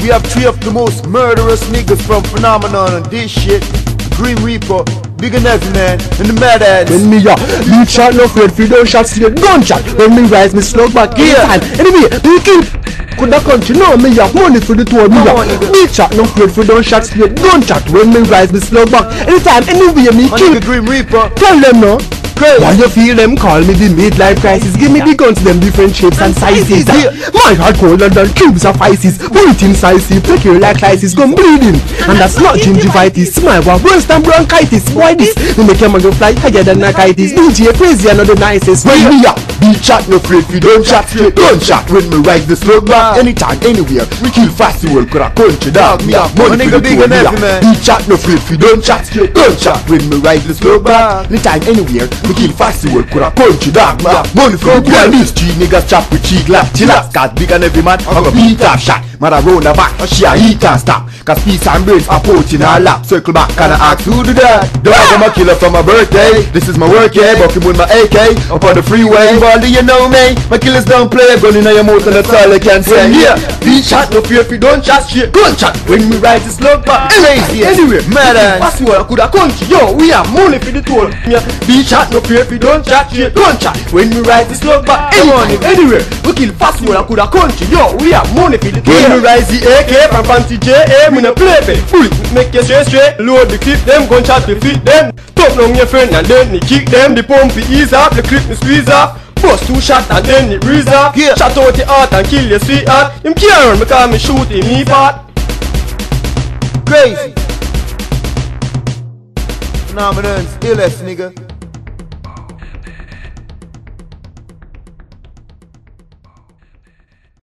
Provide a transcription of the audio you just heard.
We have 3 of the most murderous niggas from Phenomenon and this shit. Grim Reaper, Bigger Nevi man, and the Mad Ads. When me beat shot no afraid for don't shot straight gunshot. When me rise me slug back anytime. Anyway, you kill could the country know me have money for the tour. Me beat shot no afraid for don't shot straight gunshot. When me rise me slug back anytime. Anyway, me kill Grim Reaper. Tell them no. Why you feel them call me the midlife crisis? Give me the guns, them different shapes and sizes. My heart colder than cubes of ISIS. Bullet incisive, take your like ISIS, come bleeding. And that's not gingivitis. My war worse than bronchitis. Why this? We make your man go fly higher than narcitis. DJ crazy and not the nicest. When me up, beat shot no afraid we don't shot straight gunshot. When me rise the slug back, anytime, anywhere. We kill fast the world, could I country dog. Me up, money for the tour. Beat shot no afraid we don't shot straight gunshot. When me rise the slug back, anytime, anywhere. We kill fast the world, could I punch you dog, man. Money for the girl, these 3 niggas chop with cheek lap. Chillax, got big and every man, I'm a beat off shot. Man I roll the back, and she a eat and stop. Cause peace and brains are poaching her lap. Circle back, can I ask who do that? Dog, I'm a killer for my birthday. This is my work, yeah, bucking with my AK. Up on the freeway, well do you know me? My killers don't play, gun in your mouth and that's all I can say. Yeah, beat shot, no fear if you don't shot straight gunshot. When me ride this slug back, crazy, anyway, mad ass. Pass the world, could I country, yo, we have money for the tour. Yeah, beat shot, no fear if you don't shot straight gunshot. When me ride this slug back, anyway, we kill fast world, I could have country, yo, we have money for the tour. When me rise the AK from fancy JA, me no play pay. Bullet make you straight, load the clip them, gunshot defeat them. Top down your friend and then me kick them. The pump it ease off, the clip me squeeze off. Bust 2 shots and then it breeze off. Shot out the heart and kill your sweetheart. Him can't run because me shoot him me part. Crazy. Phenomenon's illest nigga.